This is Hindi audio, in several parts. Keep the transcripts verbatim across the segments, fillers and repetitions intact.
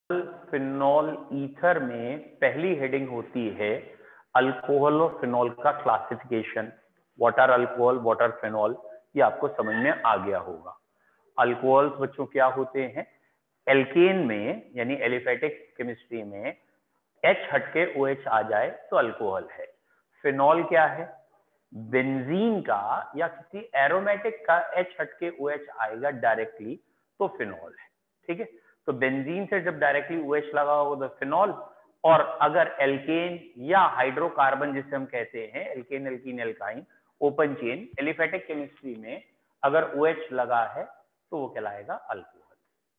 फिनॉल ईथर में पहली हेडिंग होती है अल्कोहल और फिनॉल का classification. What are alcohol, what are phenol, ये आपको समझ में आ गया होगा। अल्कोहल्स बच्चों क्या होते हैं? एल्केन में यानी एलिफेटिक केमिस्ट्री में H हटके OH आ जाए तो अल्कोहल है। फिनॉल क्या है? बेंजीन का या किसी एरोमेटिक का H हटके OH आएगा डायरेक्टली तो फिनॉल है। ठीक है, तो बेंजीन से जब डायरेक्टली OH लगा होगा तो फिनॉल, और अगर एल्केन या हाइड्रोकार्बन जिसे हम कहते हैं alkane alkene alkyne open chain aliphatic chemistry में अगर OH लगा है तो वो कहलाएगा अल्कोहल।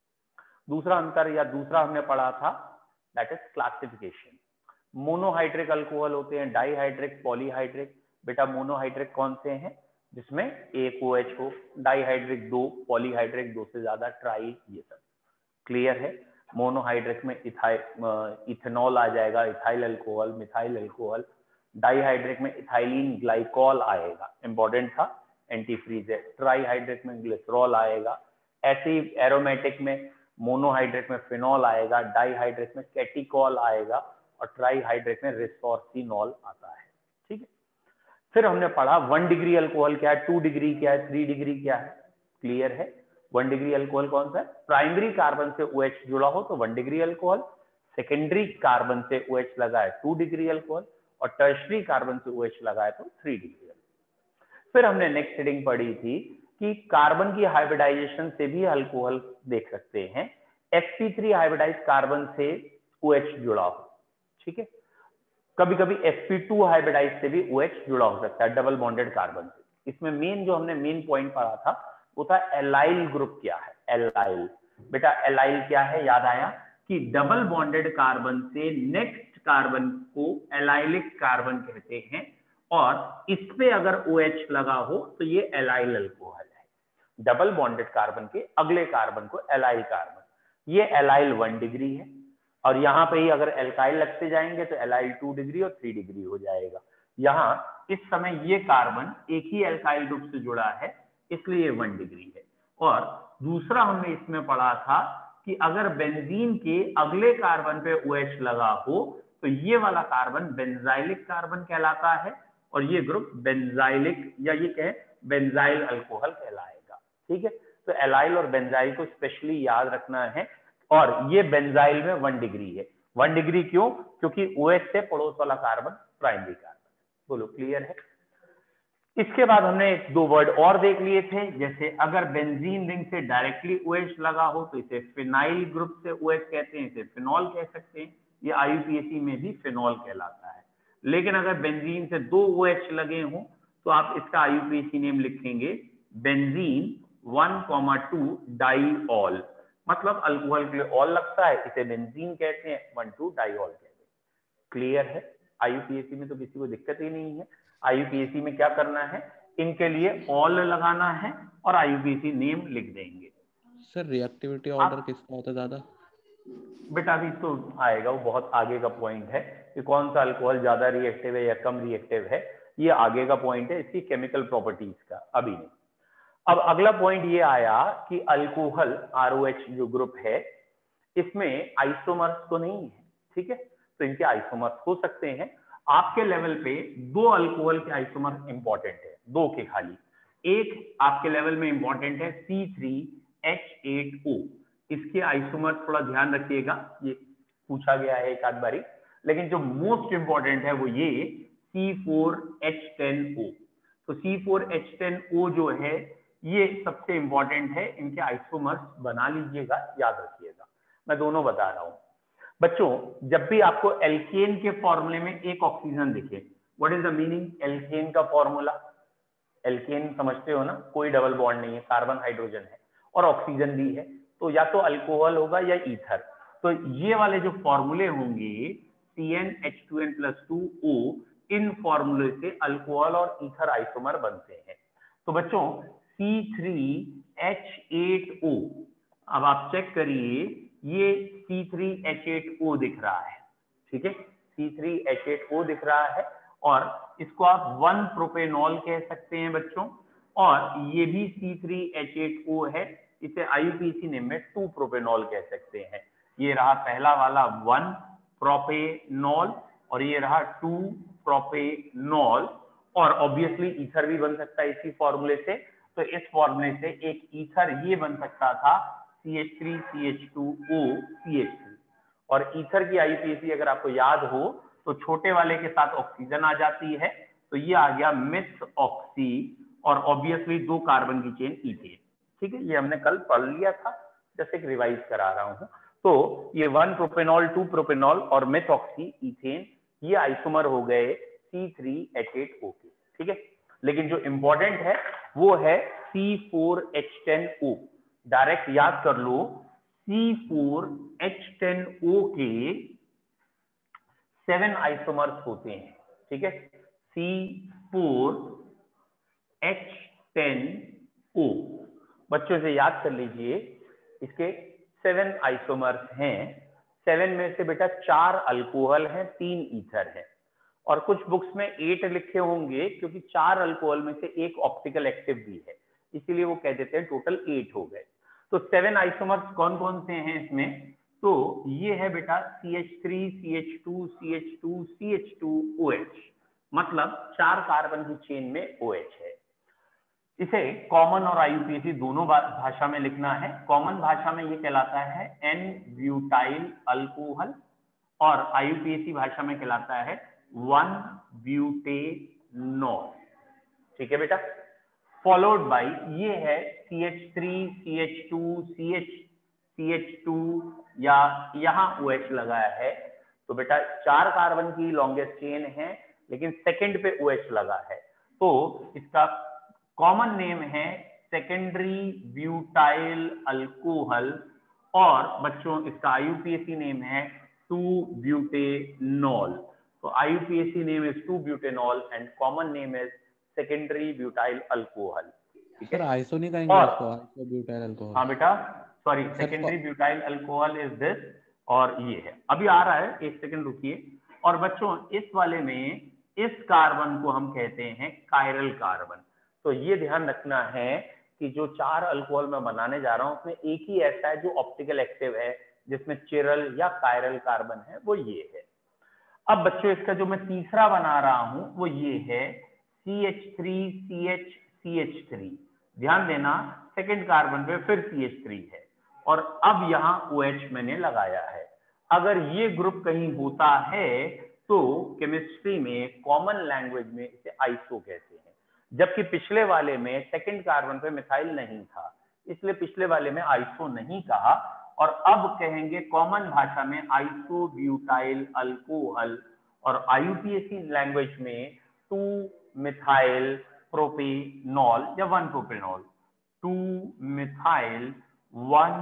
दूसरा अंतर या दूसरा हमने पढ़ा था that is classification. Monohydric alcohol होते हैं, डाईहाइड्रिक, पॉलीहाइड्रिक। बेटा मोनोहाइड्रिक कौन से हैं? जिसमें एक OH हो, डाईहाइड्रिक दो, पॉलीहाइड्रिक दो से ज्यादा, ट्राई, ये सब क्लियर है। मोनोहाइड्रिक में इथेनॉल आ जाएगा, ethyl alcohol, methyl alcohol. Dihydric में इथाइलिन ग्लाइकॉल आएगा, इंपॉर्टेंट था, एंटीफ्रीज है। ट्राईहाइड्रिक में ग्लिसरॉल आएगा। ऐसे ही एरोमेटिक में मोनोहाइड्रिक में फिनॉल आएगा, डाईहाइड्रिक में कैटिकॉल आएगा और ट्राईहाइड्रिक में रिसोर्सिनॉल आता है। ठीक है, फिर हमने पढ़ा वन डिग्री अल्कोहल क्या है, टू डिग्री क्या है, थ्री डिग्री क्या है। क्लियर है? वन डिग्री अल्कोहल कौन सा है? प्राइमरी कार्बन से OH जुड़ा हो तो one degree alcohol, secondary carbon से OH लगा है टू डिग्री अल्कोहल, और टर्शरी कार्बन से OH लगा है तो थ्री डिग्री अल्कोहल। फिर हमने नेक्स्ट हेडिंग पढ़ी थी कि कार्बन की हाइब्रिडाइजेशन से भी अल्कोहल देख सकते हैं। S P three hybridised carbon से OH जुड़ा हो। ठीक है, कभी कभी एस पी टू हाइब्रिडाइज से भी OH जुड़ा हो सकता है डबल बॉन्डेड कार्बन से। इसमें मेन जो हमने मेन पॉइंट पढ़ा था वो था एलाइल ग्रुप क्या है। एलाइल, बेटा एलाइल क्या है? याद आया कि डबल बॉन्डेड कार्बन से नेक्स्ट कार्बन को एलाइलिक कार्बन कहते हैं, और इस पे अगर OH लगा हो तो ये एलाइल अल्कोहल है। डबल बॉन्डेड कार्बन के अगले कार्बन को एलाइल कार्बन, ये एलाइल वन डिग्री है, और यहाँ पे ही अगर एल्काइल लगते जाएंगे तो एलाइल टू डिग्री और थ्री डिग्री हो जाएगा। यहाँ इस समय ये कार्बन एक ही एल्काइल ग्रुप से जुड़ा है इसलिए वन डिग्री है। और दूसरा हमने इसमें पढ़ा था कि अगर बेंजीन के अगले कार्बन पे OH लगा हो तो ये वाला कार्बन बेंजाइलिक कार्बन कहलाता है, और ये ग्रुप बेंजाइलिक या ये कहें बेंजाइल अल्कोहल कहलाएगा। ठीक है, तो एलाइल और बेंजाइल को स्पेशली याद रखना है। और ये बेंजाइल में वन डिग्री है। वन डिग्री क्यों? क्योंकि OH से पड़ोस वाला कार्बन प्राइमरी कार्बन। बोलो क्लियर है? इसके बाद हमने एक दो वर्ड और देख लिए थे, जैसे अगर बेंजीन रिंग से डायरेक्टली OH लगा हो तो इसे फिनाइल ग्रुप से OH कहते हैं, इसे फिनॉल कह सकते हैं। ये आई यू पी ए सी में भी फिनॉल कहलाता है। लेकिन अगर बेंजीन से दो OH लगे हों तो आप इसका I U P A C name लिखेंगे benzene one comma two diol. मतलब अल्कोहल के लिए ऑल लगता है, इसे बेंजीन कहते हैं, वन टू डाईऑल कहते हैं। क्लियर है? आई यू पी ए सी में तो किसी को दिक्कत ही नहीं है। आई यू पी ए सी में क्या करना है, इनके लिए ऑल लगाना है और I U P A C name लिख देंगे। सर रिएक्टिविटी ऑर्डर किसका होता है ज्यादा? बेटा अभी तो आएगा, वो बहुत आगे का पॉइंट है कि कौन सा अल्कोहल ज्यादा रिएक्टिव है या कम रिएक्टिव है, ये आगे का पॉइंट है इसकी केमिकल प्रॉपर्टीज का, अभी नहीं। अब अगला पॉइंट ये आया कि अल्कोहल आर ओ एच जो ग्रुप है इसमें आइसोमर्स तो नहीं है। ठीक है, तो इनके आइसोमर्स हो सकते हैं। आपके लेवल पे दो अल्कोहल के आइसोमर्स इंपॉर्टेंट है, दो के खाली। एक आपके लेवल में इंपॉर्टेंट है C three H eight O. इसके आइसोमर थोड़ा ध्यान रखिएगा, ये पूछा गया है एक आध बारी। लेकिन जो मोस्ट इंपॉर्टेंट है वो ये C four H ten O. तो C four H ten O जो है ये सबसे इंपॉर्टेंट है, इनके आइसोमर्स बना लीजिएगा, याद रखिएगा। मैं दोनों बता रहा हूं बच्चों। जब भी आपको एल्केन के फॉर्मूले में एक ऑक्सीजन दिखे, what is the meaning alkane का फॉर्मूला? एल्केन समझते हो ना, कोई डबल बॉन्ड नहीं है, कार्बन हाइड्रोजन है और ऑक्सीजन भी है, तो या तो अल्कोहल होगा या ईथर। तो ये वाले जो फॉर्मूले होंगे C N H two N plus two O, इन फॉर्मूले से अल्कोहल और ईथर आइसोमर बनते हैं। तो बच्चों C three H eight O, अब आप चेक करिए ये C three H eight O दिख रहा है। ठीक है, C three H eight O दिख रहा है और इसको आप वन प्रोपेनॉल कह सकते हैं बच्चों। और ये भी C three H eight O है, इसे I U P A C name में टू प्रोपेनॉल कह सकते हैं। ये रहा पहला वाला वन प्रोपेनॉल और ये रहा टू प्रोपेनॉल, और ऑब्वियसली ईथर भी बन सकता है इसी फॉर्मूले से। तो इस फॉर्मूले से एक ईथर ये बन सकता था C H three C H two O C H three, और ईथर की आईयूपीएसी अगर आपको याद हो तो छोटे वाले के साथ ऑक्सीजन आ जाती है, तो ये आ गया मिथ ऑक्सी, और ऑब्वियसली दो कार्बन की चेन ईथेन। ठीक है, ये हमने कल पढ़ लिया था, जैसे कि रिवाइज करा रहा हूं। तो ये वन प्रोपेनॉल टू प्रोपेनॉल और मिथ ऑक्सी ईथेन, ये आइसोमर हो गए C three H eight O के। ठीक है, लेकिन जो इंपॉर्टेंट है वो है C four H ten O. Direct याद कर लो, C four H ten O के सेवन आइसोमर्स होते हैं। ठीक है, C four H ten O, बच्चों से याद कर लीजिए, इसके सेवन आइसोमर्स हैं। सेवन में से बेटा चार अल्कोहल हैं, तीन ईथर है, और कुछ बुक्स में एट लिखे होंगे क्योंकि चार अल्कोहल में से एक ऑप्टिकल एक्टिव भी है, इसीलिए वो कह देते हैं टोटल एट हो गए। तो सेवन आइसोमर्स कौन कौन से हैं इसमें? तो ये है बेटा C H three C H two C H two C H two O H, मतलब चार कार्बन की चेन में ओ एच है। इसे कॉमन और आईयूपीएसी दोनों भाषा में लिखना है। कॉमन भाषा में ये कहलाता है एन ब्यूटाइल अल्कोहल, और आईयूपीएसी भाषा में कहलाता है वन ब्यूटेनॉल। ठीक है बेटा, फॉलोड बाय ये है C H three C H two C H C H two, या यहाँ ओ एच लगाया है, तो बेटा चार कार्बन की लॉन्गेस्ट चेन है लेकिन सेकंड पे ओ एच लगा है, तो इसका कॉमन नेम है सेकेंडरी ब्यूटाइल अल्कोहल, और बच्चों इसका आईयूपीएसी नेम है टू ब्यूटेनॉल। तो IUPAC name is two butanol and common name is secondary butyl alcohol. ठीक है, सर आइसो नहीं कहेंगे इसको, आइसो ब्यूटाइल अल्कोहल? हाँ बेटा, sorry, secondary butyl alcohol is this, और ये है, अभी आ रहा है, एक सेकंड रुकिए। और बच्चों इस वाले में इस कार्बन को हम कहते हैं कायरल कार्बन। तो ये ध्यान रखना है कि जो चार अल्कोहल मैं बनाने जा रहा हूं उसमें एक ही ऐसा है जो ऑप्टिकल एक्टिव है, जिसमें चिरल या कायरल कार्बन है, वो ये है। अब बच्चों इसका जो मैं तीसरा बना रहा हूं वो ये है C H three C H C H three. ध्यान देना, सेकेंड कार्बन पे फिर सी एच थ्री है, और अब यहाँ ओ एच मैंने लगाया है। अगर ये ग्रुप कहीं होता है तो केमिस्ट्री में कॉमन लैंग्वेज में इसे आइसो कहते हैं, जबकि पिछले वाले में सेकंड कार्बन पे मिथाइल नहीं था, इसलिए पिछले वाले में आइसो नहीं कहा, और अब कहेंगे कॉमन भाषा में आइसो ब्यूटाइल अल्कोहल, और आईयूपीएसी लैंग्वेज में टू मिथाइल प्रोपेनॉल या one propanol, two methyl one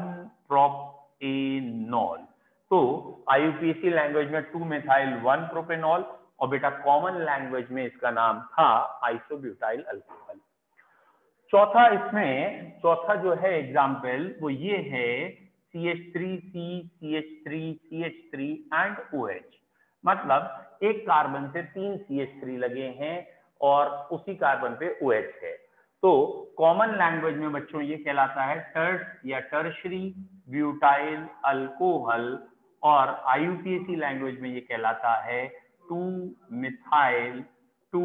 propanol. तो आईयूपीएसी लैंग्वेज में टू मिथाइल वन प्रोपेनॉल, और बेटा कॉमन लैंग्वेज में इसका नाम था आइसोब्यूटाइल अल्कोहल। चौथा इसमें चौथा जो है एग्जाम्पल वो ये है C H three C C H three C H three and O H, मतलब एक कार्बन से तीन सी एच थ्री लगे हैं और उसी कार्बन पे ओ एच है। तो कॉमन लैंग्वेज में बच्चों ये कहलाता है टर्स या टर्शरी ब्यूटाइल अल्कोहल, और आईयूपीएसी लैंग्वेज में ये कहलाता है टू मिथाइल टू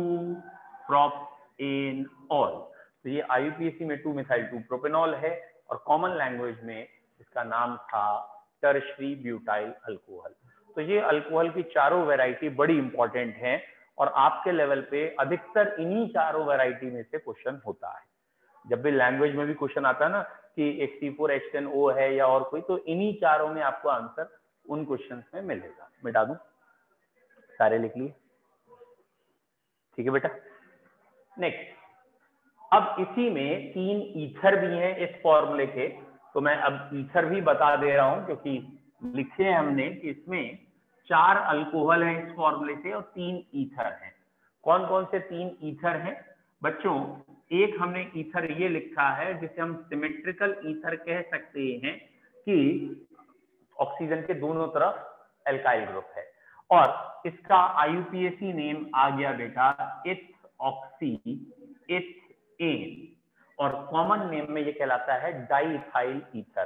प्रोपेनॉल। तो ये आईयूपीएसी में टू मिथाइल टू प्रोपेनॉल है, और कॉमन लैंग्वेज में इसका नाम था टर्शरी ब्यूटाइल अल्कोहल। तो ये अल्कोहल की चारों वैरायटी बड़ी इंपॉर्टेंट हैं, और आपके लेवल पे अधिकतर इन्हीं चारों वैरायटी में से क्वेश्चन होता है। जब भी लैंग्वेज में भी क्वेश्चन आता है ना कि एक C four H ten O है या और कोई, तो इन्हीं चारों में आपको आंसर उन क्वेश्चंस में मिलेगा। मिटा दूं, सारे लिख लिए? ठीक है बेटा। नेक्स्ट, अब इसी में तीन ईथर भी हैं इस फॉर्मूले के, तो मैं अब ईथर भी बता दे रहा हूं क्योंकि लिखे हैं हमने कि इसमें चार अल्कोहल हैं इस फॉर्मूले से और तीन ईथर हैं। कौन कौन से तीन ईथर हैं बच्चों? एक हमने ईथर ये लिखा है जिसे हम सिमेट्रिकल ईथर कह सकते हैं कि ऑक्सीजन के दोनों तरफ एल्काइल ग्रुप है, और इसका आईयूपीएसी नेम आ गया बेटा इथ ऑक्सी इथेन, और कॉमन नेम में ये कहलाता है डाईइथाइल ईथर।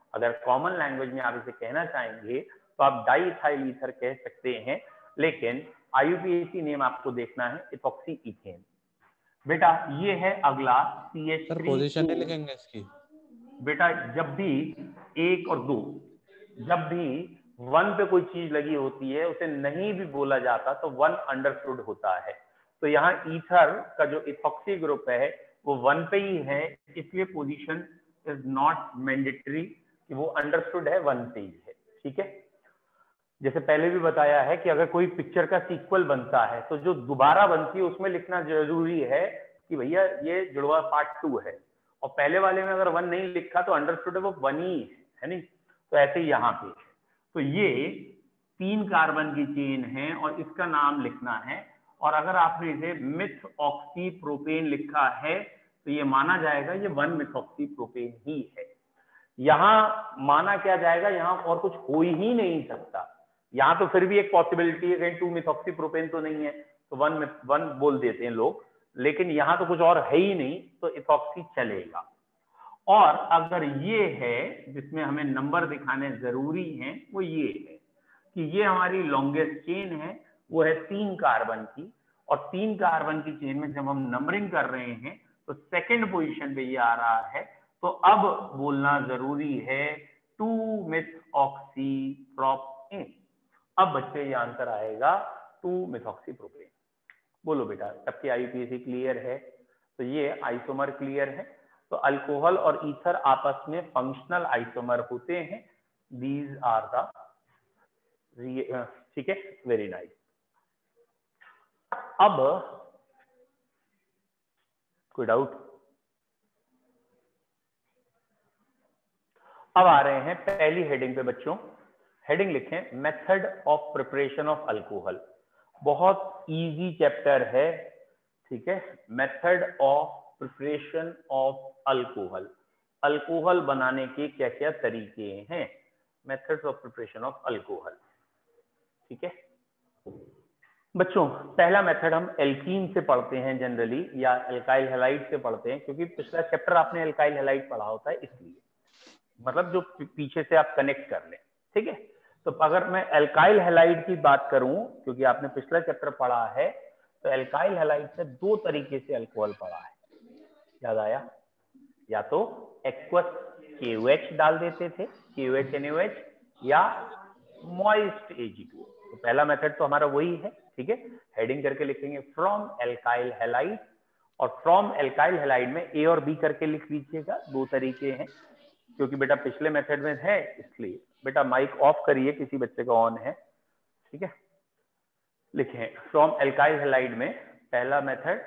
अगर कॉमन लैंग्वेज में आप इसे कहना चाहेंगे तो आप डाई इथाइल ईथर कह सकते हैं, लेकिन I U P A C name आपको देखना है इथॉक्सी इथेन। बेटा ये है अगला C H sir three position O. नहीं लिखेंगे इसकी? बेटा जब भी एक और दो, जब भी वन पे कोई चीज लगी होती है उसे नहीं भी बोला जाता तो वन अंडरस्टूड होता है। तो यहाँ ईथर का जो इथॉक्सी ग्रुप है वो वन पे ही है, इसलिए पोजीशन इज नॉट मैंडेटरी कि वो अंडरस्टूड है, वन पे ही है। ठीक है, जैसे पहले भी बताया है कि अगर कोई पिक्चर का सीक्वल बनता है तो जो दोबारा बनती है उसमें लिखना जरूरी है कि भैया ये जुड़वा पार्ट टू है, और पहले वाले में अगर वन नहीं लिखा तो अंडरस्टूड है वो वन ही है, है नहीं। तो ऐसे ही यहाँ पे, तो ये तीन कार्बन की चेन है और इसका नाम लिखना है, और अगर आपने इसे मिथ ऑक्सी प्रोपेन लिखा है तो ये माना जाएगा ये वन मिथॉक्सी प्रोपेन ही है। यहाँ माना क्या जाएगा, यहाँ और कुछ हो ही नहीं सकता। यहाँ तो फिर भी एक पॉसिबिलिटी है कहीं टू मिथॉक्सी प्रोपेन तो नहीं है तो वन वन बोल देते हैं लोग, लेकिन यहाँ तो कुछ और है ही नहीं तो इथॉक्सी चलेगा। और अगर ये है जिसमें हमें नंबर दिखाने जरूरी हैं वो ये है कि ये हमारी लॉन्गेस्ट चेन है, वो है तीन कार्बन की, और तीन कार्बन की चेन में जब हम नंबरिंग कर रहे हैं तो सेकेंड पोजिशन पे ये आ रहा है, तो अब बोलना जरूरी है टू मिथ ऑक्सी प्रोपेन। अब बच्चे ये आंसर आएगा टू मिथॉक्सी प्रोपेन। बोलो बेटा सबकी I U P A C clear है? तो ये आइसोमर क्लियर है। तो अल्कोहल और ईथर आपस में फंक्शनल आइसोमर होते हैं। दीज आर द, ठीक है, वेरी नाइस। अब कोई डाउट? अब आ रहे हैं पहली हेडिंग पे बच्चों। हेडिंग लिखें method of preparation of alcohol. बहुत इजी चैप्टर है, ठीक है। Method of preparation of alcohol, alcohol बनाने के क्या क्या तरीके हैं, methods of preparation of alcohol, ठीक है बच्चों। पहला मेथड हम एल्कीन से पढ़ते हैं जनरली, या एल्काइल हैलाइड से पढ़ते हैं, क्योंकि पिछला चैप्टर आपने एल्काइल हैलाइड पढ़ा होता है, इसलिए मतलब जो पीछे से आप कनेक्ट कर लें, ठीक है। तो अगर मैं एल्काइल हैलाइड की बात करूं, क्योंकि आपने पिछला चैप्टर पढ़ा है, तो एल्काइल हैलाइड से दो तरीके से अल्कोहल पढ़ा है, याद आया? या तो एक्वस के ओ एच डाल देते थे, K O H N O H, या मॉइस्ट ए जी टू। तो पहला मेथड तो हमारा वही है, ठीक है। हेडिंग करके लिखेंगे फ्रॉम एल्काइल हैलाइड, और फ्रॉम एल्काइल हैलाइड में ए और बी करके लिख लीजिएगा, दो तरीके हैं, क्योंकि बेटा पिछले मेथड में है इसलिए। बेटा माइक ऑफ करिए, किसी बच्चे का ऑन है, ठीक है। लिखें फ्रॉम एल्काइल हैलाइड में पहला method,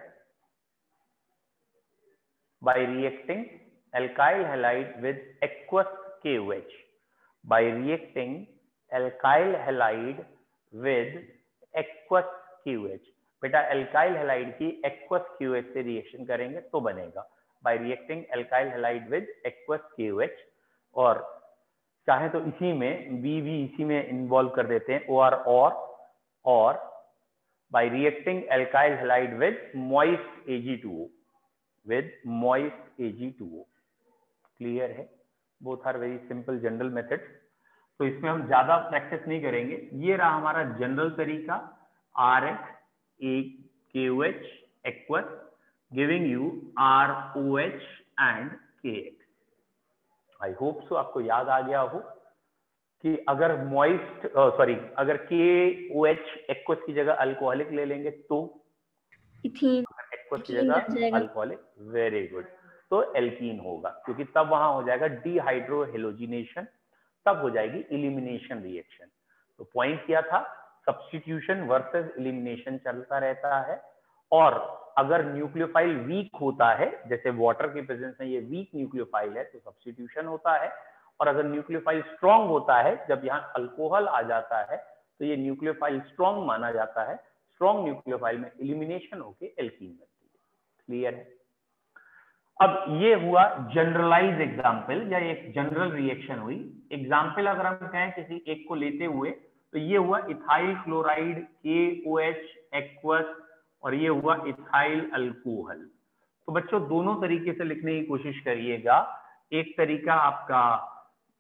by reacting alkyl halide with aqueous K O H, by reacting alkyl halide with aqueous K O H. बेटा एल्काइल हैलाइड की एक्वस के ओ एच से रिएक्शन करेंगे तो बनेगा by reacting alkyl halide with aqueous K O H, और चाहे तो इसी में बी भी इसी में इन्वॉल्व कर देते हैं, ओ आर और और by reacting alkyl halide with moist A G two O, with moist A G two O. Clear है? Both are very simple general method, तो इसमें हम ज्यादा प्रैक्टिस नहीं करेंगे। ये रहा हमारा जनरल तरीका, are H A K O H aqueous giving you R O H and K X. I hope so आपको याद आ गया हो कि अगर मॉइस्ट सॉरी अगर के ओ एच एक्वस की जगह अल्कोहलिक ले लेंगे तो इथीन, एक्वस की जगह अल्कोहलिक, वेरी गुड, तो एल्कीन होगा, क्योंकि तब वहां हो जाएगा डीहाइड्रो हेलोजिनेशन, तब हो जाएगी इलिमिनेशन रिएक्शन। तो पॉइंट क्या था, सब्स्टिट्यूशन वर्सेस इलिमिनेशन चलता रहता है, और अगर न्यूक्लियोफाइल वीक होता है, जैसे वाटर के प्रेजेंस में ये वीक न्यूक्लियोफाइल है तो सब्स्टिट्यूशन होता है, और अगर न्यूक्लियोफाइल स्ट्रॉन्ग होता है, जब यहाँ अल्कोहल आ जाता है तो ये न्यूक्लियोफाइल स्ट्रॉन्ग माना जाता है, स्ट्रॉन्ग न्यूक्लियोफाइल में इलिमिनेशन होके एल्कीन बनती है। क्लियर है? अब ये हुआ जनरलाइज एग्जाम्पल, या एक जनरल रिएक्शन हुई। एग्जाम्पल अगर हम कहें किसी एक को लेते हुए, तो ये हुआ इथाइल क्लोराइड के ओ एच एक्वस, और ये हुआ इथाइल अल्कोहल। तो बच्चों दोनों तरीके से लिखने की कोशिश करिएगा। एक तरीका आपका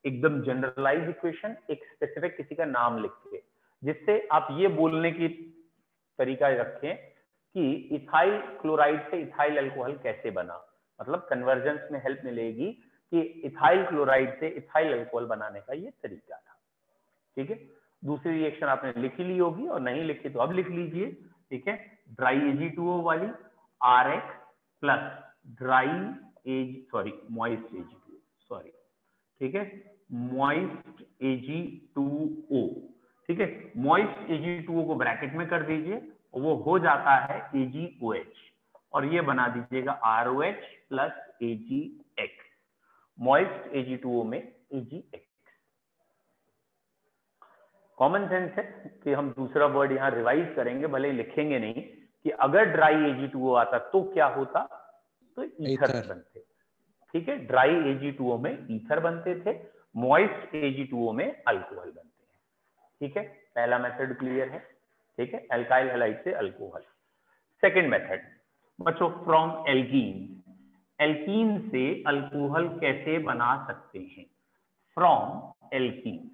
एकदम जनरलाइज इक्वेशन, एक स्पेसिफिक किसी का नाम लिख के, जिससे आप ये बोलने की तरीका रखें कि इथाइल क्लोराइड से इथाइल अल्कोहल कैसे बना, मतलब कन्वर्जेंस में हेल्प मिलेगी कि इथाइल क्लोराइड से इथाइल अल्कोहल बनाने का ये तरीका था। ठीक है, दूसरी रिएक्शन आपने लिख ली होगी और नहीं लिखी तो अब लिख लीजिए। ठीक है, ड्राई ए जी टू ओ वाली R X plus dry as sorry moist A G two sorry ठीक है, मॉइस्ट ए जी टू ओ। ठीक है, मॉइस्ट ए जी टू ओ को ब्रैकेट में कर दीजिए, वो हो जाता है ए जी ओ एच, और ये बना दीजिएगा R O H plus A G X, moist A G two O में A G X. Common sense है कि हम दूसरा वर्ड यहाँ रिवाइज करेंगे, भले ही लिखेंगे नहीं, कि अगर ड्राई ए जी टू ओ आता तो क्या होता, तो ईथर बनते। ठीक है, ड्राई ए जी टू ओ में ईथर बनते थे, moist A G two O में अल्कोहल बनते हैं। ठीक है, पहला मेथड क्लियर है। ठीक है, एल्काइल हैलाइड से अल्कोहल। सेकेंड मेथड बच्चों, फ्रॉम एल्कीन, एल्कीन से अल्कोहल कैसे बना सकते हैं, फ्रॉम एल्कीन।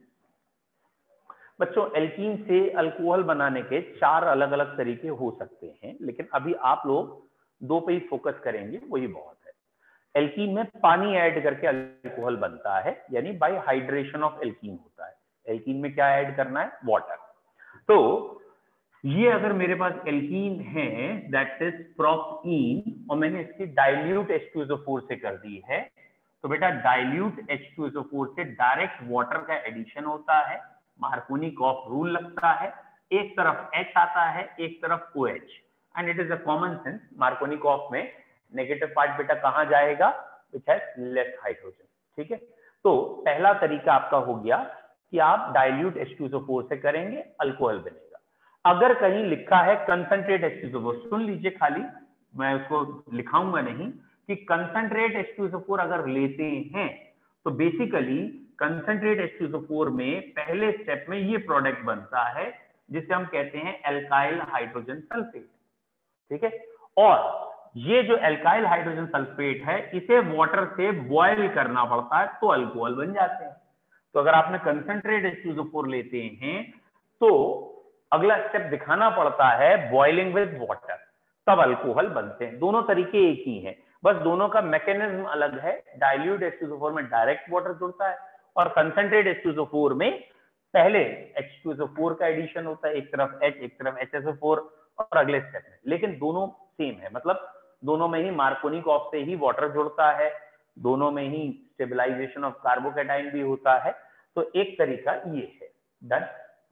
बच्चों, एल्कीन से अल्कोहल बनाने के चार अलग अलग तरीके हो सकते हैं, लेकिन अभी आप लोग दो पे ही फोकस करेंगे, वही बहुत है। एल्कीन में पानी ऐड करके अल्कोहल बनता है, यानी बाय हाइड्रेशन ऑफ एल्कीन होता है। एल्कीन में क्या ऐड करना है, वाटर। तो ये अगर मेरे पास एल्कीन है दैट इज प्रोपीन, और मैंने इसकी dilute H two S O four से कर दी है, तो बेटा dilute H two S O four से डायरेक्ट वाटर का एडिशन होता है, मार्कोनी-कॉफ रूल लगता है, एक तरफ H आता है, एक तरफ O H, and it is a common sense, Markovnikov में नेगेटिव पार्ट बेटा कहां जाएगा, विच हैज लेस हाइड्रोजन। ठीक है, तो पहला तरीका आपका हो गया कि आप dilute H two S O four से करेंगे, अल्कोहल बनेगा। अगर कहीं लिखा है concentrate H two S O four, सुन लीजिए खाली, मैं उसको लिखाऊंगा नहीं, कि concentrate H two S O four अगर लेते हैं तो basically concentrate H two S O four में पहले स्टेप में ये प्रोडक्ट बनता है जिसे हम कहते हैं एल्काइल हाइड्रोजन सल्फेट। ठीक है, और ये जो एल्काइल हाइड्रोजन सल्फेट है, इसे वाटर से बॉयल करना पड़ता है तो अल्कोहल बन जाते हैं। तो अगर आपने concentrate H two S O four लेते हैं तो अगला स्टेप दिखाना पड़ता है बॉइलिंग विद वाटर, तब अल्कोहल बनते हैं। दोनों तरीके एक ही हैं, बस दोनों का मैकेनिज्म अलग है। Dilute H two S O four में डायरेक्ट वाटर जुड़ता है, और concentrate H two S O four में पहले H two S O four का एडिशन होता है, एक तरफ H एक तरफ एच एस ओ फोर, और अगले स्टेप में, लेकिन दोनों सेम है, मतलब दोनों में ही मार्कोनी-कॉफ से ही वाटर जुड़ता है, दोनों में ही स्टेबलाइजेशन ऑफ कार्बोकैटायन भी होता है। तो एक तरीका ये है, डन।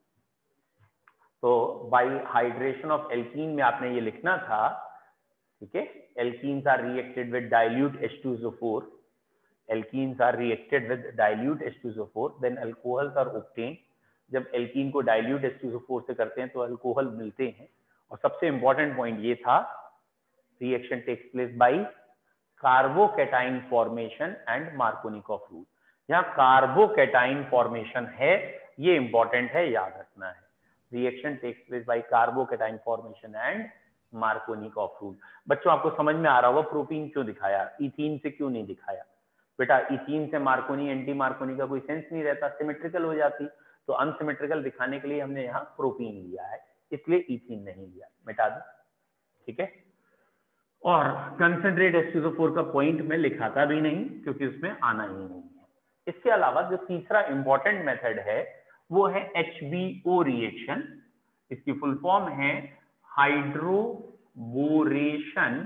तो बाय हाइड्रेशन ऑफ एल्कीन में आपने ये लिखना था, ठीक है, alkenes are reacted with dilute H two S O four, alkenes are reacted with dilute H two S O four, then alcohols are obtained। जब एल्कीन को dilute H two S O four से करते हैं तो अल्कोहल मिलते हैं। और सबसे इंपॉर्टेंट पॉइंट ये था, reaction takes place by carbocation formation and Markovnikov rule. यहाँ कार्बोकैटायन फॉर्मेशन है, ये इंपॉर्टेंट है, याद रखना है। Reaction takes place by carbocation formation and Markovnikov rule. बच्चों आपको समझ में आ रहा होगा प्रोपीन क्यों दिखाया, इथीन से क्यों नहीं दिखाया। बेटा इथीन से मार्कोनी एंटी मार्कोनी का कोई सेंस नहीं रहता, सिमेट्रिकल हो जाती, तो अनसिमेट्रिकल दिखाने के लिए हमने यहाँ प्रोपीन लिया है, इसलिए इथीन नहीं लिया, मिटा दो। ठीक है, और concentrate H two S O four का पॉइंट में लिखाता भी नहीं क्योंकि उसमें आना ही नहीं है। इसके अलावा जो तीसरा इंपॉर्टेंट मेथड है वो है एच बी ओ रिएक्शन। इसकी फुल फॉर्म है हाइड्रोबोरेशन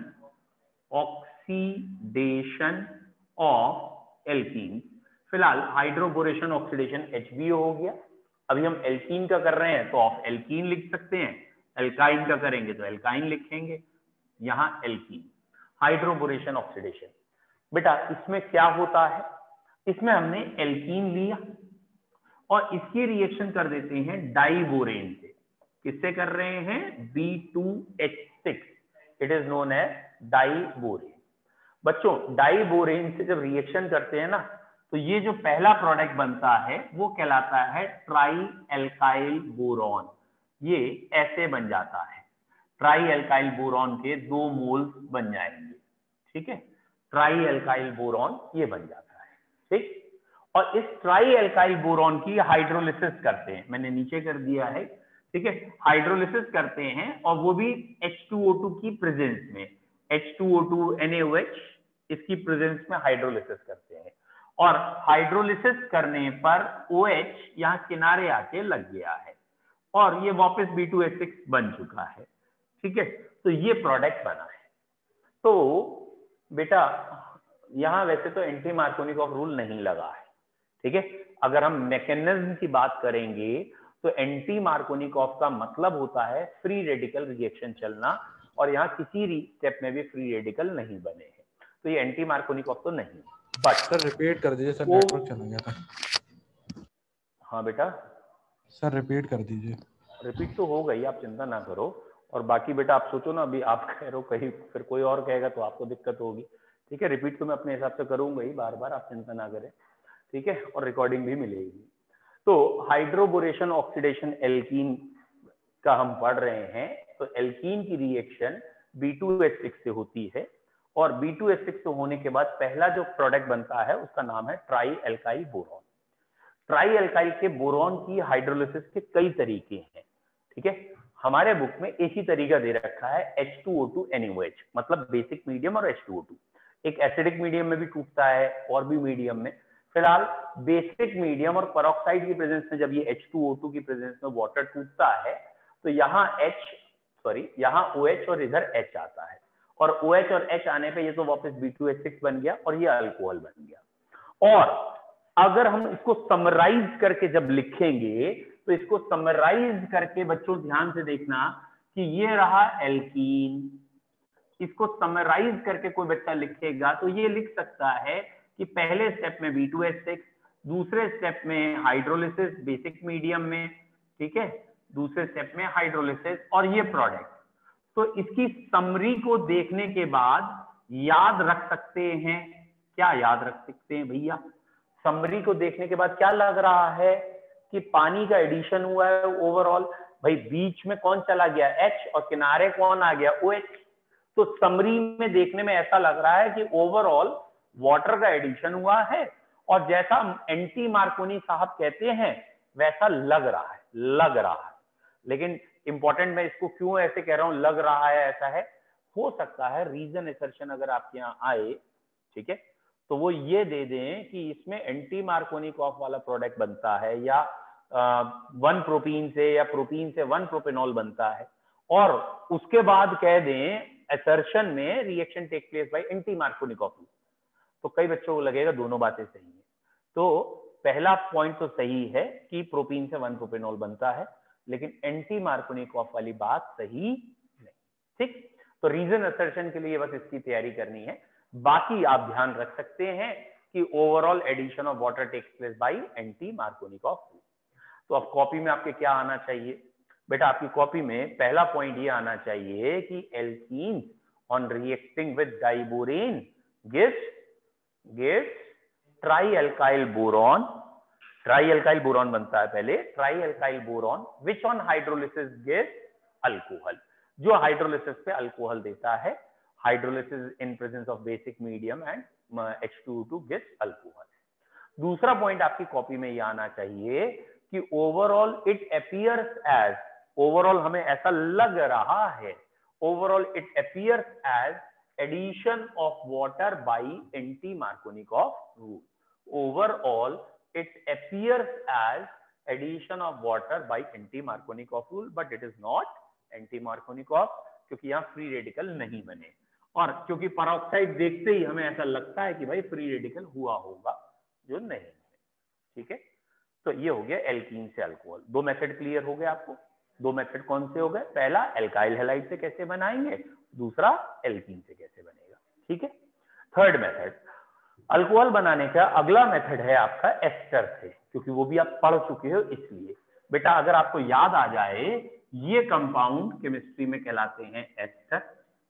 ऑक्सीडेशन ऑफ एल्कीन। फिलहाल hydroboration oxidation H B O हो गया। अभी हम एल्कीन का कर रहे हैं तो ऑफ एल्कीन लिख सकते हैं, एल्काइन का करेंगे तो एल्काइन लिखेंगे, यहां एल्कीन। हाइड्रोबोरेशन ऑक्सीडेशन, बेटा इसमें क्या होता है, इसमें हमने एल्कीन लिया और इसकी रिएक्शन कर देते हैं डाइबोरेन से। किससे कर रहे हैं, B two H six, it is known as diborane. बच्चों डाइबोरेन से जब रिएक्शन करते हैं ना, तो ये जो पहला प्रोडक्ट बनता है वो कहलाता है ट्राई एल्काइल बोरॉन। ये ऐसे बन जाता है, ट्राई एल्काइल बोरॉन के दो मोल्स बन जाएंगे। ठीक है, ट्राई एल्काइल बोरॉन ये बन जाता है। ठीक, और इस ट्राई एल्काइल बोरॉन की हाइड्रोलिसिस करते हैं, मैंने नीचे कर दिया है, ठीक है, हाइड्रोलिसिस करते हैं और वो भी एच टू ओ टू की प्रेजेंस में, H two O two N A O H इसकी प्रेजेंस में हाइड्रोलिसिस करते हैं और हाइड्रोलिसिस करने पर OH यहाँ किनारे आके लग गया है और ये वापस बी टू एच सिक्स बन चुका है, ठीक है, तो ये प्रोडक्ट बना है। तो बेटा यहाँ वैसे तो एंटी मार्कोनिकॉफ रूल नहीं लगा है, ठीक है, अगर हम मैकेनिज्म की बात करेंगे तो एंटी मार्कोनिकॉफ का मतलब होता है फ्री रेडिकल रिएक्शन चलना और यहाँ किसी स्टेप में भी फ्री रेडिकल नहीं बने हैं, तो ये एंटी मार्कोनिकॉफ तो नहीं। बट सर रिपीट कर दीजिए सर, नेटवर्क चला गया था। हाँ बेटा सर रिपीट कर दीजिए। रिपीट तो हो गई, आप चिंता ना करो। और बाकी बेटा आप सोचो ना, अभी आप कह रहे हो कहीं फिर कोई और कहेगा तो आपको दिक्कत होगी, ठीक है, रिपीट तो मैं अपने हिसाब से करूंगा ही बार बार, आप चिंता ना करें, ठीक है, और रिकॉर्डिंग भी मिलेगी। तो हाइड्रोबोरेशन ऑक्सीडेशन एल्कीन का हम पढ़ रहे हैं, तो एल्कीन की reaction B two H six से होती है और बी टू एच सिक्स होने के बाद पहला जो प्रोडक्ट बनता है उसका नाम है tri alkyl boron. Tri alkyl के बोरॉन की हाइड्रोलिसिस के कई तरीके हैं, ठीक है, हमारे बुक में एक ही तरीका दे रखा है H two O two N A O H, मतलब बेसिक मीडियम और एच टू ओ टू। एक एसिडिक मीडियम में भी टूटता है और भी मीडियम में, फिलहाल बेसिक मीडियम और पेरोक्साइड की प्रेजेंस में जब ये एच टू ओ टू की प्रेजेंस में वाटर टूटता है तो यहाँ H सॉरी यहाँ OH और इधर H आता है और OH और H आने पे ये तो वापस बी टू एच सिक्स बन गया और ये अल्कोहल बन गया। और अगर हम इसको समराइज करके जब लिखेंगे तो इसको समराइज करके बच्चों ध्यान से देखना कि ये रहा एल्कीन, इसको समराइज करके कोई बच्चा लिखेगा तो ये लिख सकता है कि पहले स्टेप में बी टू एच सिक्स, दूसरे स्टेप में हाइड्रोलिसिस बेसिक मीडियम में, ठीक है, दूसरे स्टेप में हाइड्रोलिसिस और ये प्रोडक्ट। तो इसकी समरी को देखने के बाद याद रख सकते हैं, क्या याद रख सकते हैं भैया, समरी को देखने के बाद क्या लग रहा है कि पानी का एडिशन हुआ है ओवरऑल, भाई बीच में कौन चला गया H और किनारे कौन आ गया OH। तो समरी में देखने में ऐसा लग रहा है कि ओवरऑल वाटर का एडिशन हुआ है और जैसा एंटी मार्कोनी साहब कहते हैं वैसा लग रहा है, लग रहा है। लेकिन इंपॉर्टेंट मैं इसको क्यों ऐसे कह रहा हूं लग रहा है ऐसा है, हो सकता है रीजन असर्शन अगर आपके यहाँ आए, ठीक है, तो वो ये दे दें कि इसमें एंटी मार्कोनिकॉफ वाला प्रोडक्ट बनता है या वन प्रोपीन से या प्रोपीन से वन प्रोपेनॉल बनता है और उसके बाद कह दें असर्शन में reaction take place by anti Markovnikov, तो कई बच्चों को लगेगा दोनों बातें सही है। तो पहला पॉइंट तो सही है कि प्रोपीन से वन प्रोपेनॉल बनता है, लेकिन एंटी मार्कोनिकॉफ वाली बात सही नहीं, ठीक। तो रीजन असर्शन के लिए बस इसकी तैयारी करनी है, बाकी आप ध्यान रख सकते हैं कि overall addition of water takes place by anti Markovnikov. तो अब कॉपी में आपके क्या आना चाहिए बेटा, आपकी कॉपी में पहला पॉइंट ये आना चाहिए कि alkene on reacting with diborane gives gives tri alkyl boron, tri alkyl boron बनता है पहले, tri alkyl boron which on hydrolysis gives alcohol, जो हाइड्रोलिसिस पे अल्कोहल देता है, hydrolysis in presence of basic medium and H two O two gives alcohol. दूसरा पॉइंट आपकी कॉपी में ये आना चाहिए कि overall it appears as, overall हमें ऐसा लग रहा है, overall it appears as addition of water by anti Markovnikov rule, overall it appears as addition of water by anti-Markovnikov rule, but it is not anti-Markovnikov क्योंकि यहाँ फ्री रेडिकल नहीं बने और क्योंकि पेरोक्साइड देखते ही हमें ऐसा लगता है कि भाई फ्री रेडिकल हुआ होगा, जो नहीं है, ठीक है। तो ये हो गया एल्कीन से अल्कोहल। दो मेथड क्लियर हो गए आपको, दो मेथड कौन से हो गए, पहला एल्काइल हैलाइड से कैसे बनाएंगे, दूसरा एल्कीन से कैसे बनेगा, ठीक है। थर्ड मेथड अल्कोहल बनाने का अगला मेथड है आपका एस्टर से, क्योंकि वो भी आप पढ़ चुके हो इसलिए। बेटा अगर आपको याद आ जाए ये कंपाउंड केमिस्ट्री में कहलाते हैं एस्टर,